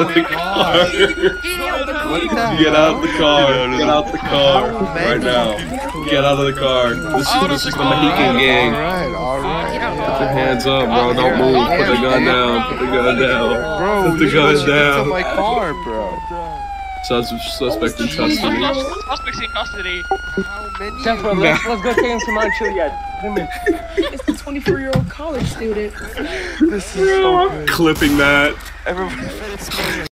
of the car. Get out of the car. Get out the car right now. Get out of the car. This is the Mohican gang. Alright. Put your hands up, bro. Don't move. Put the gun down. Put the gun down. Bro, Put the gun down. my car, bro. Suspect in custody. Suspects in custody. Jennifer, let's go take him to Mount Chiliad. Come here. It's the 24-year-old college student. This is so good. Clipping that. Everybody.